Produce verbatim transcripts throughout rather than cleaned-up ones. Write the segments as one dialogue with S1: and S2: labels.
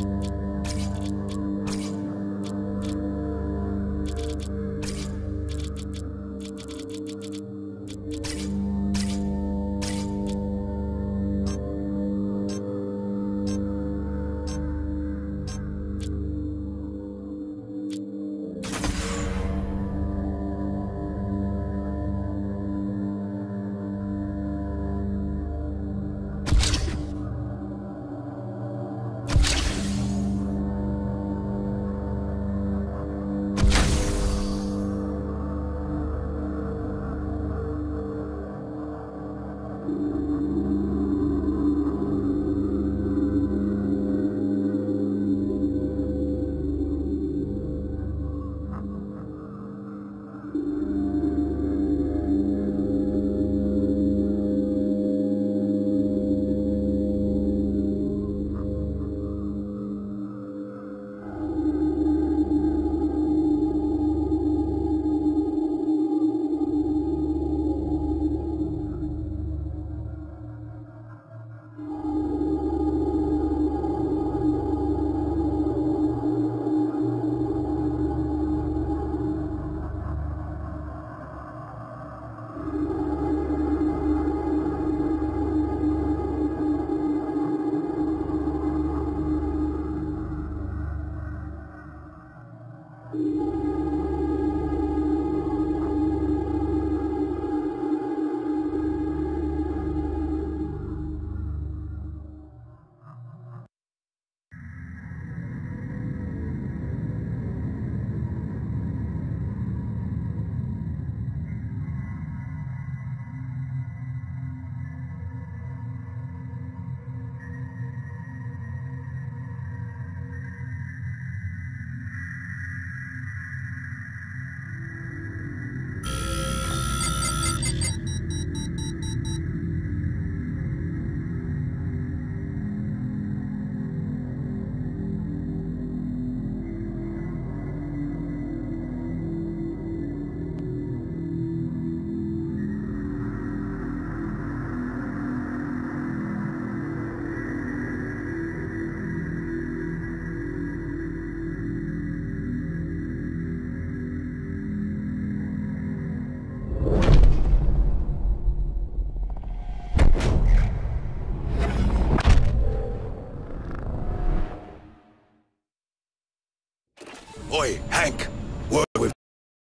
S1: Oi, Hank! Word with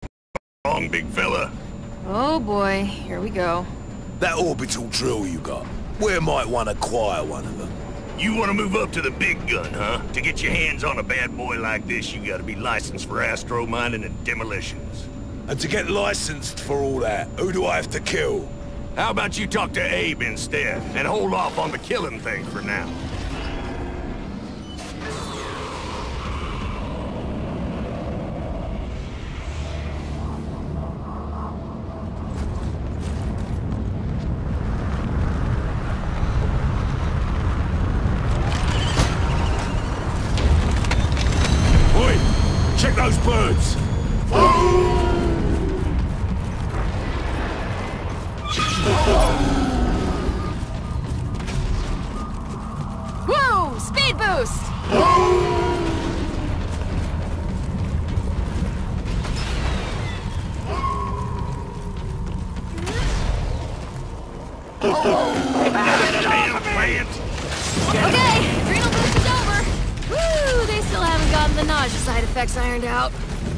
S1: wrong, big fella.
S2: Oh boy, here we go.
S1: That orbital drill you got, where might one acquire one of them?
S3: You want to move up to the big gun, huh? To get your hands on a bad boy like this, you gotta be licensed for astro mining and demolitions.
S1: And to get licensed for all that, who do I have to kill?
S3: How about you talk to Abe instead, and hold off on the killing thing for now?
S1: Check those birds!
S2: Whoa! Speed boost! Okay, adrenal boost is over. Woo! They still haven't gotten the nausea side effects ironed out.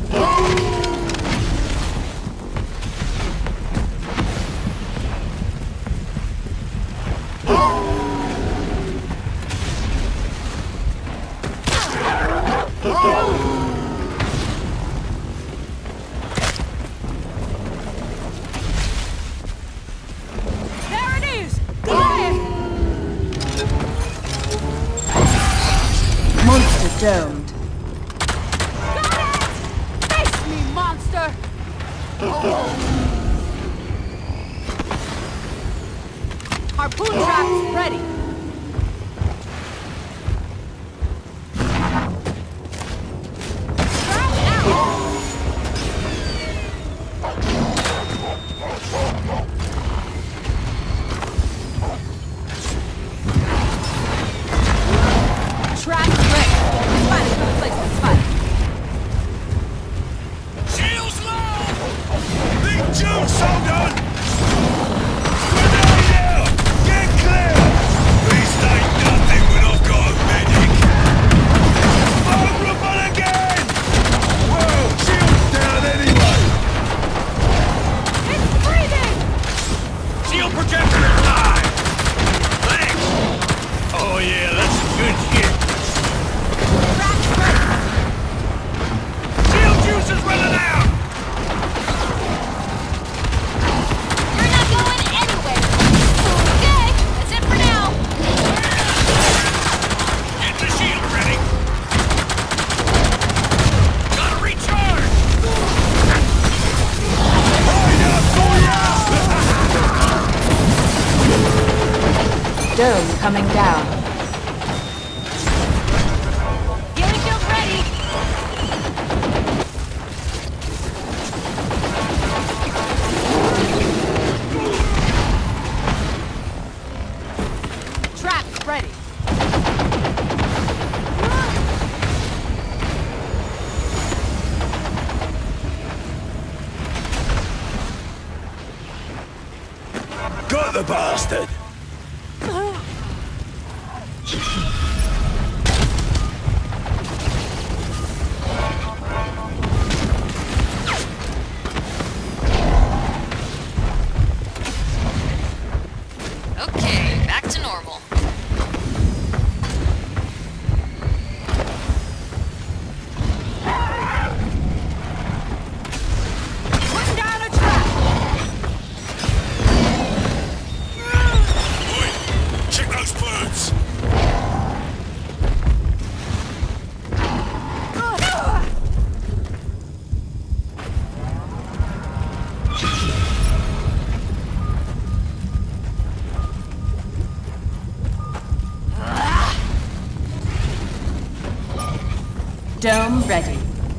S2: There it is! Quiet!
S4: Monster domed.
S2: Monster! Harpoon traps ready. Trap out. Trap ready.
S4: Dome coming down.
S2: Healing shield ready. Traps ready.
S1: Got the bastard!
S2: Okay, back to normal. Putting down a trap.
S1: Check those birds!
S4: Dome ready.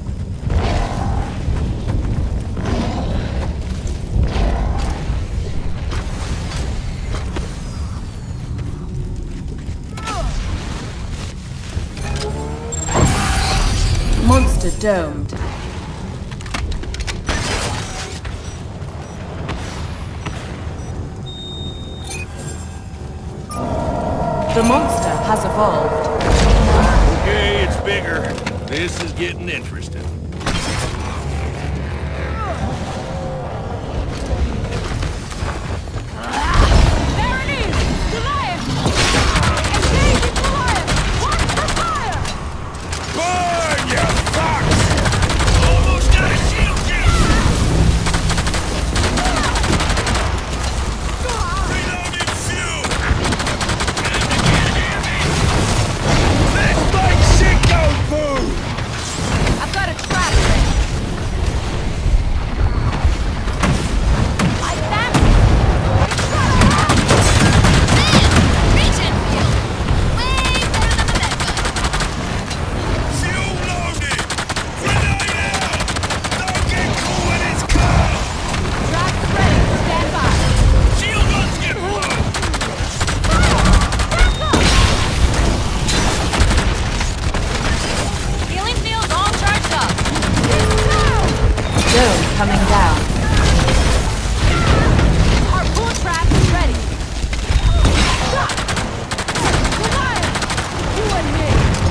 S4: Monster domed. The monster has evolved.
S3: Okay, it's bigger. This is getting interesting.
S2: There it is! Goliath! Engaging Goliath! Watch for fire!
S1: Burn, you fucks!
S3: Almost got a shield generator!
S1: Reloading fuel!
S3: Time to get heavy!
S1: Let's make shit go boom!
S2: I've got a trap ready. Like that? Man! Regen field! Way better than the med gun.
S1: Fuel loaded! Grenade out! Don't get caught when it's cold!
S2: Trap's ready. Stand by.
S3: Shield guns get blown!
S2: Healing field all charged up.
S4: Dome coming down.
S2: Harpoon trap is ready. Goliath! You and me.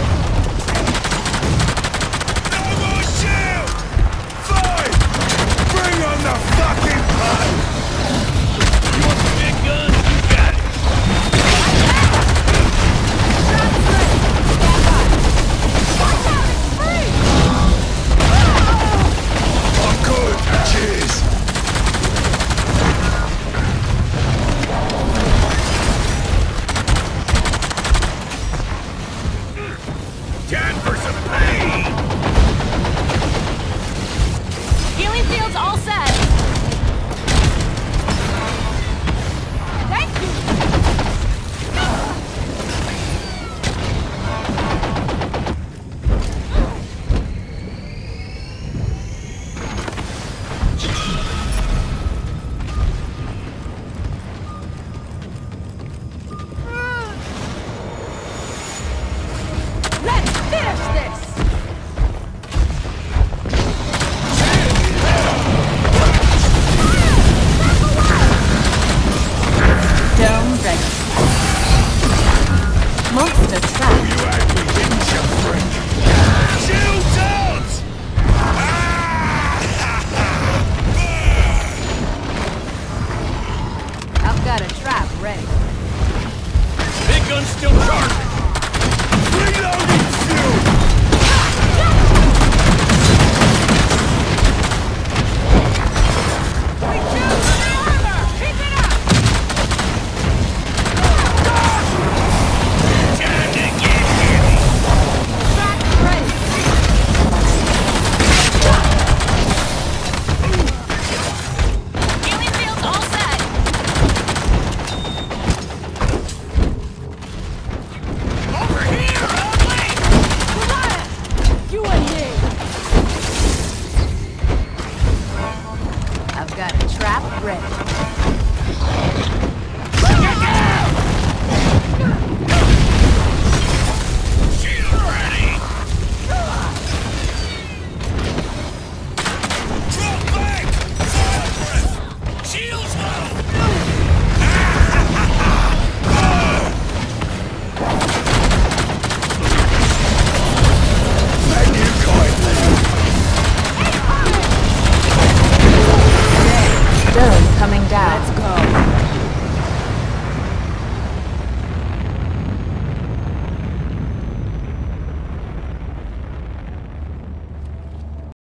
S1: No more shield! Fine! Bring on the fucking pain!
S3: You want the big gun? You got it!
S2: Trap's ready. Stand by. Watch out, it's free!
S1: I'm good! Cheers!
S3: Time for some pain!
S2: Healing field's all set. Thank you. Let's finish this.
S4: Dome ready. Monster trap.
S1: You had me, didn't you, friend? Shield dogs!
S2: I've got a trap ready.
S3: Big gun's still charging!